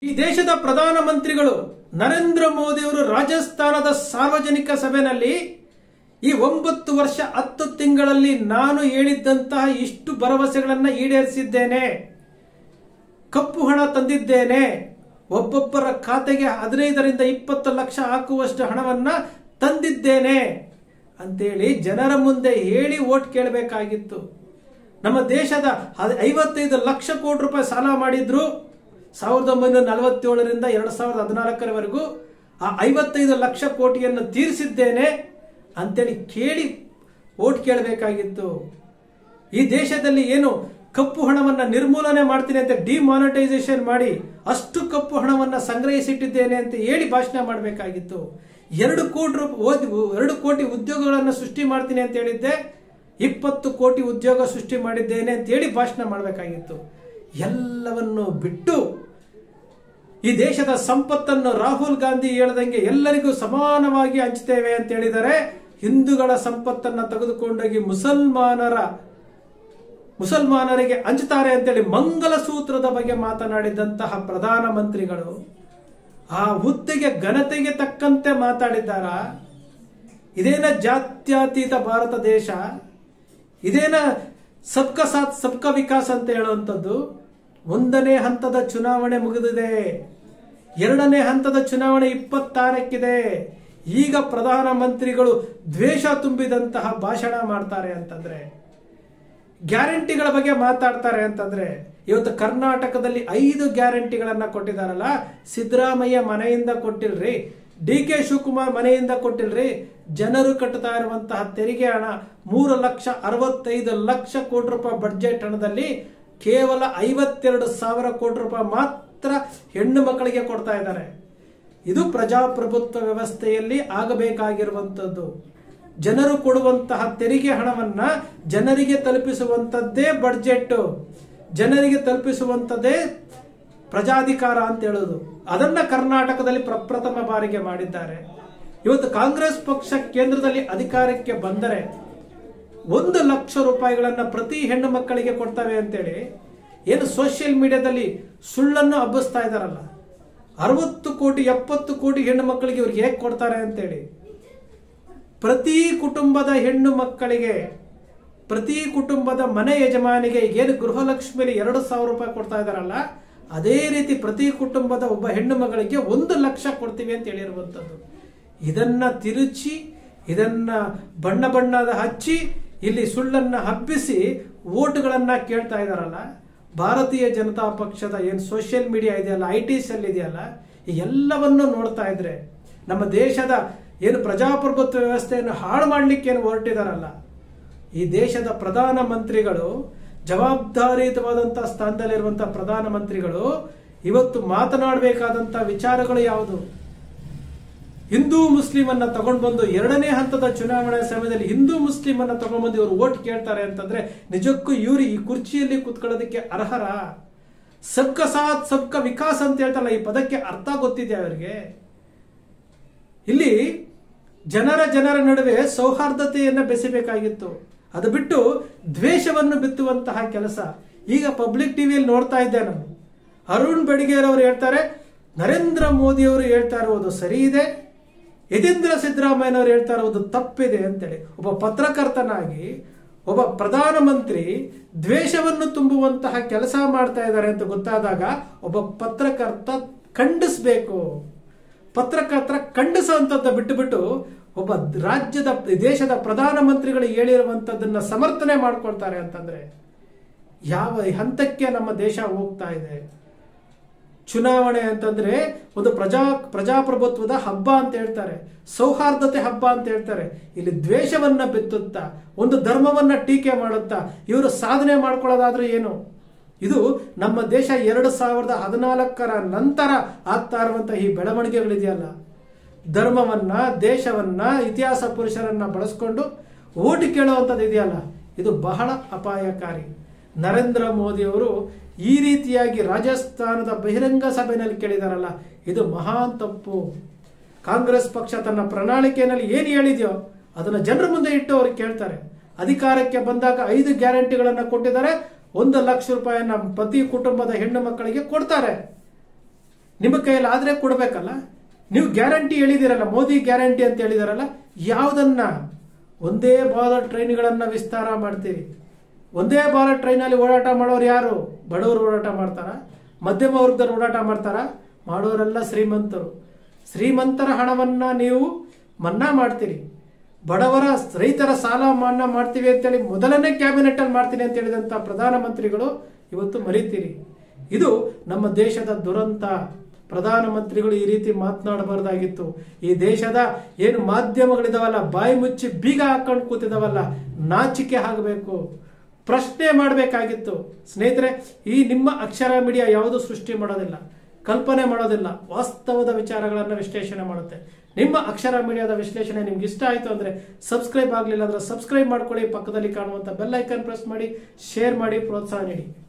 ಈ ದೇಶದ ಪ್ರಧಾನಮಂತ್ರಿಗಳು ನರೇಂದ್ರ ಮೋದಿ ಅವರು ರಾಜಸ್ಥಾನದ ಸಾರ್ವಜನಿಕ ಸಭೆಯಲ್ಲಿ ಈ 9 ವರ್ಷ 10 ತಿಂಗಳಲ್ಲಿ ನಾನು ಹೇಳಿದ್ದಂತಹ ಇಷ್ಟು ಭರವಸೆಗಳನ್ನು ಈಡೇರಿಸಿದ್ದೇನೆ, ಕಪ್ಪು ಹಣ ತಂದಿದ್ದೇನೆ, ಒಬ್ಬೊಬ್ಬರ ಖಾತೆಗೆ 15ರಿಂದ 20 ಲಕ್ಷ ಹಾಕುವಷ್ಟು ಹಣವನ್ನ ತಂದಿದ್ದೇನೆ ಅಂತೇಳಿ ಜನರ ಮುಂದೆ ಹೇಳಿ ವೋಟ್ ಕೇಳಬೇಕಾಗಿತ್ತು. ನಮ್ಮ ದೇಶದ 55 ಲಕ್ಷ ಕೋಟಿ ರೂಪಾಯಿ ಸಾಲ ಮಾಡಿದ್ರು 1947ರಿಂದ 2014ರವರೆಗೂ. ಆ 55 ಲಕ್ಷ ಕೋಟಿಯನ್ನು ತೀರಿಸಿದ್ದೇನೆ ಅಂತೇಳಿ ಕೇಳಿ ವೋಟ್ ಕೇಳಬೇಕಾಗಿತ್ತು. ಈ ದೇಶದಲ್ಲಿ ಏನು ಕಪ್ಪು ಹಣವನ್ನ ನಿರ್ಮೂಲನೆ ಮಾಡ್ತೀನಿ ಅಂತ ಡಿಮಾನಿಟೈಸೇಷನ್ ಮಾಡಿ ಅಷ್ಟು ಕಪ್ಪು ಹಣವನ್ನ ಸಂಗ್ರಹಿಸಿಟ್ಟಿದ್ದೇನೆ ಅಂತ ಹೇಳಿ ಭಾಷಣ ಮಾಡಬೇಕಾಗಿತ್ತು. 2 ಕೋಟಿ ಉದ್ಯೋಗಗಳನ್ನು ಸೃಷ್ಟಿ ಮಾಡ್ತೀನಿ ಅಂತ ಹೇಳಿದ್ದೆ, 20 ಕೋಟಿ ಉದ್ಯೋಗ ಸೃಷ್ಟಿ ಮಾಡಿದ್ದೇನೆ ಅಂತ ಹೇಳಿ ಭಾಷಣ ಮಾಡಬೇಕಾಗಿತ್ತು. ಎಲ್ಲವನ್ನು ಬಿಟ್ಟು ಈ ದೇಶದ ಸಂಪತ್ತನ್ನು ರಾಹುಲ್ ಗಾಂಧಿ ಹೇಳದಂಗೆ ಎಲ್ಲರಿಗೂ ಸಮಾನವಾಗಿ ಹಂಚ್ತೇವೆ ಅಂತ ಹೇಳಿದರೆ, ಹಿಂದೂಗಳ ಸಂಪತ್ತನ್ನು ತೆಗೆದುಕೊಂಡೋಗಿ ಮುಸಲ್ಮಾನರಿಗೆ ಹಂಚುತ್ತಾರೆ ಅಂತೇಳಿ ಮಂಗಲಸೂತ್ರದ ಬಗ್ಗೆ ಮಾತನಾಡಿದಂತಹ ಪ್ರಧಾನಮಂತ್ರಿಗಳು ಆ ಹುದ್ದೆಗೆ ಘನತೆಗೆ ತಕ್ಕಂತೆ ಮಾತಾಡಿದ್ದಾರ? ಇದೇನ ಜಾತ್ಯತೀತ ಭಾರತ ದೇಶ? ಇದೇನ ಸಬ್ಕಾ ಸಾಥ್ ಸಬ್ಕಾ ವಿಕಾಸ್ ಅಂತ ಹೇಳುವಂಥದ್ದು? 1ನೇ ಹಂತದ ಚುನಾವಣೆ ಮುಗಿದಿದೆ, 2ನೇ ಹಂತದ ಚುನಾವಣೆ 26ಕ್ಕಿದೆ. ಈಗ ಪ್ರಧಾನಮಂತ್ರಿಗಳು ದ್ವೇಷ ತುಂಬಿದಂತಹ ಭಾಷಣ ಮಾಡ್ತಾರೆ ಅಂತಂದ್ರೆ, ಗ್ಯಾರಂಟಿಗಳ ಬಗ್ಗೆ ಮಾತಾಡ್ತಾರೆ ಅಂತಂದ್ರೆ, ಇವತ್ತು ಕರ್ನಾಟಕದಲ್ಲಿ 5 ಗ್ಯಾರಂಟಿಗಳನ್ನ ಕೊಟ್ಟಿದಾರಲ್ಲ, ಸಿದ್ದರಾಮಯ್ಯ ಮನೆಯಿಂದ ಕೊಟ್ಟಿಲ್ರಿ, DK ಶಿವಕುಮಾರ್ ಮನೆಯಿಂದ ಕೊಟ್ಟಿಲ್ರಿ. ಜನರು ಕಟ್ಟುತ್ತಾ ಇರುವಂತಹ ತೆರಿಗೆ ಹಣ 3,65,00,000 ಕೋಟಿ ರೂಪಾಯಿ ಬಡ್ಜೆಟ್ ಹಣದಲ್ಲಿ ಕೇವಲ 52,000 ಕೋಟಿ ರೂಪಾಯಿ ಮಾತ್ರ ಹೆಣ್ಣು ಮಕ್ಕಳಿಗೆ ಕೊಡ್ತಾ ಇದ್ದಾರೆ. ಇದು ಪ್ರಜಾಪ್ರಭುತ್ವ ವ್ಯವಸ್ಥೆಯಲ್ಲಿ ಆಗಬೇಕಾಗಿರುವಂತದ್ದು. ಜನರು ಕೊಡುವಂತಹ ತೆರಿಗೆ ಹಣವನ್ನ ಜನರಿಗೆ ತಲುಪಿಸುವಂತದ್ದೇ ಬಡ್ಜೆಟ್, ಜನರಿಗೆ ತಲುಪಿಸುವಂತದ್ದೇ ಪ್ರಜಾಧಿಕಾರ ಅಂತ ಹೇಳೋದು. ಅದನ್ನ ಕರ್ನಾಟಕದಲ್ಲಿ ಪ್ರಪ್ರಥಮ ಬಾರಿಗೆ ಮಾಡಿದ್ದಾರೆ. ಇವತ್ತು ಕಾಂಗ್ರೆಸ್ ಪಕ್ಷ ಕೇಂದ್ರದಲ್ಲಿ ಅಧಿಕಾರಕ್ಕೆ ಬಂದರೆ 1 ಲಕ್ಷ ರೂಪಾಯಿಗಳನ್ನ ಪ್ರತಿ ಹೆಣ್ಣು ಮಕ್ಕಳಿಗೆ ಕೊಡ್ತವೆ ಅಂತೇಳಿ ಏನು ಸೋಷಿಯಲ್ ಮೀಡಿಯಾದಲ್ಲಿ ಸುಳ್ಳನ್ನು ಹಬ್ಬಿಸ್ತಾ ಇದಾರಲ್ಲ, 60 ಕೋಟಿ 70 ಕೋಟಿ ಹೆಣ್ಣು ಮಕ್ಕಳಿಗೆ ಇವ್ರಿಗೆ ಹೇಗೆ ಕೊಡ್ತಾರೆ ಅಂತೇಳಿ. ಪ್ರತಿ ಕುಟುಂಬದ ಹೆಣ್ಣು ಮಕ್ಕಳಿಗೆ, ಪ್ರತಿ ಕುಟುಂಬದ ಮನೆ ಯಜಮಾನಿಗೆ ಏನು ಗೃಹಲಕ್ಷ್ಮಿಯಲ್ಲಿ 2,000 ರೂಪಾಯಿ ಕೊಡ್ತಾ ಇದಾರಲ್ಲ, ಅದೇ ರೀತಿ ಪ್ರತಿ ಕುಟುಂಬದ ಒಬ್ಬ ಹೆಣ್ಣು ಮಗಳಿಗೆ 1 ಲಕ್ಷ ಕೊಡ್ತೀವಿ ಅಂತ ಹೇಳಿರುವಂತದ್ದು. ಇದನ್ನ ತಿರುಚಿ, ಇದನ್ನ ಬಣ್ಣದ ಹಚ್ಚಿ, ಇಲ್ಲಿ ಸುಳ್ಳನ್ನ ಹಬ್ಬಿಸಿ ವೋಟ್ಗಳನ್ನ ಕೇಳ್ತಾ ಇದಾರಲ್ಲ, ಭಾರತೀಯ ಜನತಾ ಪಕ್ಷದ ಏನು ಸೋಷಿಯಲ್ ಮೀಡಿಯಾ ಇದೆಯಲ್ಲ, IT ಸೆಲ್ ಇದೆಯಲ್ಲ, ಈ ಎಲ್ಲವನ್ನು ನೋಡ್ತಾ ಇದ್ರೆ ನಮ್ಮ ದೇಶದ ಏನು ಪ್ರಜಾಪ್ರಭುತ್ವ ವ್ಯವಸ್ಥೆಯನ್ನು ಹಾಳು ಮಾಡಲಿಕ್ಕೆ ಏನು ಹೊರಟಿದಾರಲ್ಲ, ಈ ದೇಶದ ಪ್ರಧಾನಮಂತ್ರಿಗಳು, ಜವಾಬ್ದಾರಿಯುತವಾದಂತಹ ಸ್ಥಾನದಲ್ಲಿರುವಂತಹ ಪ್ರಧಾನಮಂತ್ರಿಗಳು ಇವತ್ತು ಮಾತನಾಡಬೇಕಾದಂತಹ ವಿಚಾರಗಳು ಯಾವುದು? ಹಿಂದೂ ಮುಸ್ಲಿಂ ಅನ್ನ ತಗೊಂಡು ಬಂದು 2ನೇ ಹಂತದ ಚುನಾವಣೆ ಸಮಯದಲ್ಲಿ ಹಿಂದೂ ಮುಸ್ಲಿಂ ಅನ್ನ ತಗೊಂಡು ಬಂದು ಇವರು ವೋಟ್ ಕೇಳ್ತಾರೆ ಅಂತಂದ್ರೆ ನಿಜಕ್ಕೂ ಇವರು ಈ ಕುರ್ಚಿಯಲ್ಲಿ ಕೂತ್ಕೊಳ್ಳೋದಕ್ಕೆ ಅರ್ಹರ? ಸಬ್ಕಾ ಸಾಥ್ ಸಬ್ಕಾ ವಿಕಾಸ್ ಅಂತ ಹೇಳ್ತಾರಲ್ಲ, ಈ ಪದಕ್ಕೆ ಅರ್ಥ ಗೊತ್ತಿದೆ ಅವರಿಗೆ? ಇಲ್ಲಿ ಜನರ ನಡುವೆ ಸೌಹಾರ್ದತೆಯನ್ನ ಬೆಸೆಬೇಕಾಗಿತ್ತು. ಅದು ಬಿಟ್ಟು ದ್ವೇಷವನ್ನು ಬಿತ್ತುವಂತಹ ಕೆಲಸ. ಈಗ ಪಬ್ಲಿಕ್ ಟಿವಿಯಲ್ಲಿ ನೋಡ್ತಾ ಇದ್ದೆ ನಾನು, ಅರುಣ್ ಬೆಡಗೇರ್ ಅವರು ಹೇಳ್ತಾರೆ ನರೇಂದ್ರ ಮೋದಿ ಅವರು ಹೇಳ್ತಾ ಇರುವುದು ಸರಿ ಇದೆ, ಯತೀಂದ್ರ ಸಿದ್ದರಾಮಯ್ಯನವರು ಹೇಳ್ತಾ ಇರುವುದು ತಪ್ಪಿದೆ ಅಂತೇಳಿ. ಒಬ್ಬ ಪತ್ರಕರ್ತನಾಗಿ ಒಬ್ಬ ಪ್ರಧಾನಮಂತ್ರಿ ದ್ವೇಷವನ್ನು ತುಂಬುವಂತಹ ಕೆಲಸ ಮಾಡ್ತಾ ಇದ್ದಾರೆ ಅಂತ ಗೊತ್ತಾದಾಗ ಒಬ್ಬ ಪತ್ರಕರ್ತ ಖಂಡಿಸಬೇಕು. ಪತ್ರಕರ್ತರ ಖಂಡಿಸುವಂತದ್ದು ಬಿಟ್ಟು ಒಬ್ಬ ರಾಜ್ಯದ ದೇಶದ ಪ್ರಧಾನಮಂತ್ರಿಗಳು ಹೇಳಿರುವಂತದ್ದನ್ನ ಸಮರ್ಥನೆ ಮಾಡ್ಕೊಳ್ತಾರೆ ಅಂತಂದ್ರೆ ಯಾವ ಹಂತಕ್ಕೆ ನಮ್ಮ ದೇಶ ಹೋಗ್ತಾ ಇದೆ? ಚುನಾವಣೆ ಅಂತಂದ್ರೆ ಒಂದು ಪ್ರಜಾಪ್ರಭುತ್ವದ ಹಬ್ಬ ಅಂತ ಹೇಳ್ತಾರೆ, ಸೌಹಾರ್ದತೆ ಹಬ್ಬ ಅಂತ ಹೇಳ್ತಾರೆ. ಇಲ್ಲಿ ದ್ವೇಷವನ್ನ ಬಿತ್ತುತ್ತಾ, ಒಂದು ಧರ್ಮವನ್ನ ಟೀಕೆ ಮಾಡುತ್ತಾ ಇವರು ಸಾಧನೆ ಮಾಡ್ಕೊಳ್ಳೋದಾದ್ರೆ ಏನು? ಇದು ನಮ್ಮ ದೇಶ 2014ರ ನಂತರ ಆಗ್ತಾ ಇರುವಂತಹ ಈ ಬೆಳವಣಿಗೆಗಳಿದೆಯಲ್ಲ, ಧರ್ಮವನ್ನ, ದೇಶವನ್ನ, ಇತಿಹಾಸ ಪುರುಷರನ್ನ ಬಳಸ್ಕೊಂಡು ಓಟ್ ಕೇಳುವಂಥದ್ದು ಇದೆಯಲ್ಲ, ಇದು ಬಹಳ ಅಪಾಯಕಾರಿ. ನರೇಂದ್ರ ಮೋದಿ ಅವರು ಈ ರೀತಿಯಾಗಿ ರಾಜಸ್ಥಾನದ ಬಹಿರಂಗ ಸಭೆಯಲ್ಲಿ ಕೇಳಿದಾರಲ್ಲ, ಇದು ಮಹಾನ್ ತಪ್ಪು. ಕಾಂಗ್ರೆಸ್ ಪಕ್ಷ ತನ್ನ ಪ್ರಣಾಳಿಕೆಯಲ್ಲಿ ಏನು ಹೇಳಿದೆಯೋ ಅದನ್ನ ಜನರ ಮುಂದೆ ಇಟ್ಟು ಅವರು ಕೇಳ್ತಾರೆ. ಅಧಿಕಾರಕ್ಕೆ ಬಂದಾಗ 5 ಗ್ಯಾರಂಟಿಗಳನ್ನ ಕೊಟ್ಟಿದ್ದಾರೆ, 1 ಲಕ್ಷ ರೂಪಾಯಿಯನ್ನ ಪ್ರತಿ ಕುಟುಂಬದ ಹೆಣ್ಣು ಮಕ್ಕಳಿಗೆ ಕೊಡ್ತಾರೆ. ನಿಮ್ಮ ಕೈಯಲ್ಲಿ ಆದ್ರೆ ಕೊಡ್ಬೇಕಲ್ಲ. ನೀವು ಗ್ಯಾರಂಟಿ ಹೇಳಿದಿರಲ್ಲ, ಮೋದಿ ಗ್ಯಾರಂಟಿ ಅಂತ ಹೇಳಿದಾರಲ್ಲ, ಯಾವುದನ್ನ? ಒಂದೇ ಭಾರತ್ ಟ್ರೈನ್ಗಳನ್ನ ವಿಸ್ತಾರ ಮಾಡ್ತೀರಿ. ಒಂದೇ ಭಾರತ್ ಟ್ರೈನಲ್ಲಿ ಓಡಾಟ ಮಾಡೋರು ಯಾರು? ಬಡವರು ಓಡಾಟ ಮಾಡ್ತಾರ? ಮಧ್ಯಮ ವರ್ಗದವರು ಓಡಾಟ ಮಾಡ್ತಾರ? ಮಾಡೋರೆಲ್ಲ ಶ್ರೀಮಂತರು. ಶ್ರೀಮಂತರ ಹಣವನ್ನ ನೀವು ಮನ್ನಾ ಮಾಡ್ತೀರಿ. ಬಡವರ ರೈತರ ಸಾಲ ಮನ್ನಾ ಮಾಡ್ತೀವಿ ಅಂತೇಳಿ ಮೊದಲನೇ ಕ್ಯಾಬಿನೆಟ್ ಅಲ್ಲಿ ಮಾಡ್ತೀನಿ ಅಂತ ಹೇಳಿದಂತ ಪ್ರಧಾನಮಂತ್ರಿಗಳು ಇವತ್ತು ಮರೀತೀರಿ. ಇದು ನಮ್ಮ ದೇಶದ ದುರಂತ. ಪ್ರಧಾನಮಂತ್ರಿಗಳು ಈ ರೀತಿ ಮಾತನಾಡಬಾರ್ದಾಗಿತ್ತು. ಈ ದೇಶದ ಏನು ಮಾಧ್ಯಮಗಳಿದಾವಲ್ಲ, ಬಾಯಿ ಮುಚ್ಚಿ ಬೀಗ ಹಾಕೊಂಡು ಕೂತಿದಾವಲ್ಲ, ನಾಚಿಕೆ ಆಗಬೇಕು, ಪ್ರಶ್ನೆ ಮಾಡಬೇಕಾಗಿತ್ತು. ಸ್ನೇಹಿತರೆ, ಈ ನಿಮ್ಮ ಅಕ್ಷರ ಮೀಡಿಯಾ ಯಾವುದು ಸೃಷ್ಟಿ ಮಾಡೋದಿಲ್ಲ, ಕಲ್ಪನೆ ಮಾಡೋದಿಲ್ಲ, ವಾಸ್ತವದ ವಿಚಾರಗಳನ್ನು ವಿಶ್ಲೇಷಣೆ ಮಾಡುತ್ತೆ. ನಿಮ್ಮ ಅಕ್ಷರ ಮೀಡಿಯಾದ ವಿಶ್ಲೇಷಣೆ ನಿಮ್ಗೆ ಇಷ್ಟ ಆಯ್ತು ಅಂದ್ರೆ ಸಬ್ಸ್ಕ್ರೈಬ್ ಆಗಲಿಲ್ಲ ಅಂದ್ರೆ ಸಬ್ಸ್ಕ್ರೈಬ್ ಮಾಡ್ಕೊಳ್ಳಿ. ಪಕ್ಕದಲ್ಲಿ ಕಾಣುವಂತ ಬೆಲ್ ಐಕಾನ್ ಪ್ರೆಸ್ ಮಾಡಿ, ಶೇರ್ ಮಾಡಿ, ಪ್ರೋತ್ಸಾಹ ನೀಡಿ.